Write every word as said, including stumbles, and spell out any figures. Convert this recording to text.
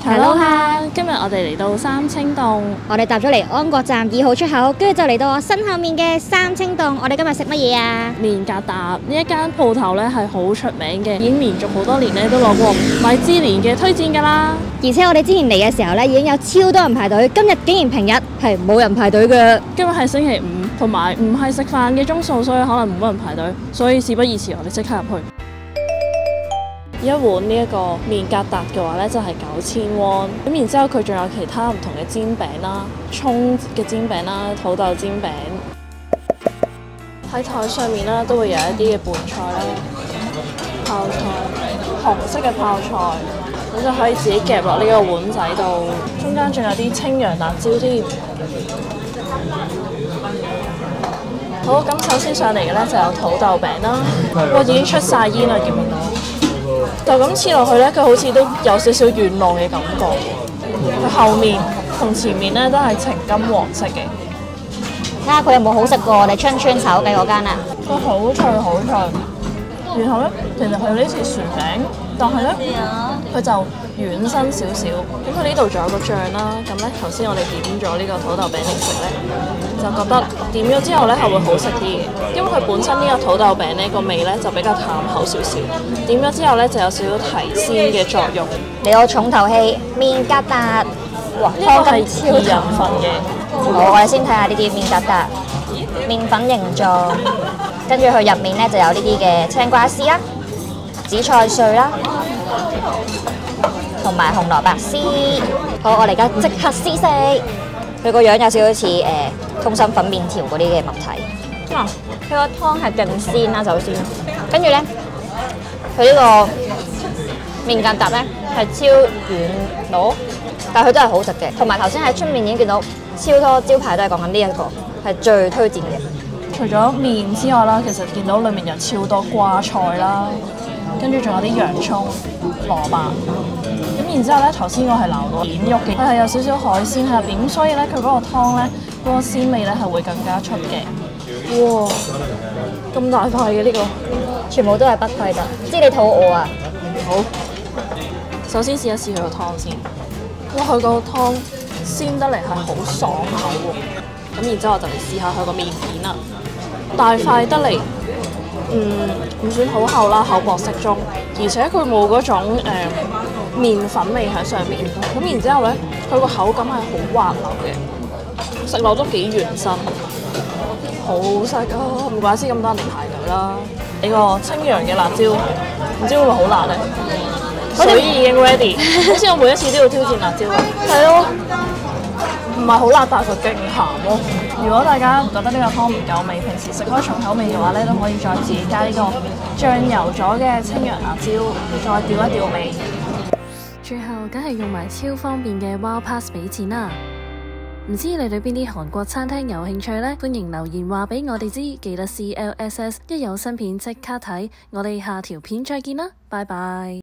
Hello 哈，今日我哋嚟到三清洞， 我哋搭咗嚟安國站二號出口，跟住就嚟到我身後面嘅三清洞。我哋今日食乜嘢啊？ 麵疙瘩呢一間鋪頭咧係好出名嘅，已經連續好多年咧都攞過米芝蓮嘅推薦㗎啦。 而且我哋之前嚟嘅時候咧已經有超多人排隊，今日竟然平日係冇人排隊嘅。 今日係星期五，同埋唔係食飯嘅鐘數，所以可能冇乜人排隊，所以事不宜遲，我哋即刻入去。一碗呢一個麵疙瘩嘅話呢，就係九千蚊。咁然之後佢仲有其他唔同嘅煎餅啦，葱嘅煎餅啦，土豆煎餅。喺台上面呢，都會有一啲嘅拌菜啦，泡菜，紅色嘅泡菜，咁就可以自己夾落呢個碗仔度。中間仲有啲青陽辣椒添。好，咁首先上嚟嘅呢，就有土豆餅啦，哇已經出晒煙啦，見唔見到？就咁切落去咧，佢好似都有少少軟糯嘅感覺。佢後面同前面咧都係呈金黃色嘅。 睇下佢有冇好食過我哋春川炒嘅嗰間啊？ 佢好脆好脆，然後咧其實佢有啲似薯餅，但係咧佢就軟身少少。咁佢呢度仲有個醬啦。咁咧頭先我哋點咗呢個土豆餅嚟食咧，就覺得點咗之後咧係會好食啲嘅，因為佢本身呢個土豆餅咧個味咧就比較淡口少少，點咗之後咧就有少少提鮮嘅作用。 嚟個重頭戲麵疙瘩，哇！ 呢個係超人份嘅。 好，我哋先睇下呢啲麵疙瘩，麵粉形狀，跟住佢入面咧就有呢啲嘅青瓜絲啦、紫菜碎啦，同埋紅蘿蔔絲。好，我哋而家即刻試食。佢個樣有少少似誒通心粉麵條嗰啲嘅物體。啊，佢個湯係勁鮮啦，首先，跟住咧，佢呢個麵疙瘩咧係超軟糯，但係佢都係好食嘅。同埋頭先喺出面已經見到超多招牌都係講緊呢一個係最推薦嘅。 除咗麵之外啦，其實見到裡面有超多瓜菜啦，跟住仲有啲洋葱、蘿蔔。咁然之後咧，頭先我係撈到點肉嘅，佢係有少少海鮮喺入邊，咁所以咧佢嗰個湯咧嗰、嗰個鮮味咧係會更加出嘅。哇！咁大塊嘅呢、呢個， 全部都係不虧㗎。知你肚餓啊？ 好，首先試一試佢個湯先。哇！佢個湯鮮得嚟係好爽口喎。咁然之後我就嚟試下佢個麵片啦，大塊得嚟。嗯，唔算好厚啦，厚薄適中，而且佢冇嗰種誒、呃、麵粉味喺上面。咁然之後咧，佢個口感係好滑溜嘅，食落都幾軟身，好食啊！唔怪之咁多人嚟排隊啦。呢個青陽嘅辣椒，唔知會唔會好辣咧？水已經 ready， 好似我每一次都要挑戰辣椒。係咯。唔係好辣，但係佢勁鹹咯。如果大家覺得呢個湯唔夠味，平時食開重口味嘅話咧，都可以再自己加呢個醬油咗嘅青陽辣椒，再調一調味。最後梗係用埋超方便嘅 Wow Pass 俾錢啦。唔知你對邊啲韓國餐廳有興趣呢？歡迎留言話俾我哋知，記得 C L S S， 一有新片即刻睇。我哋下條片再見啦，拜拜。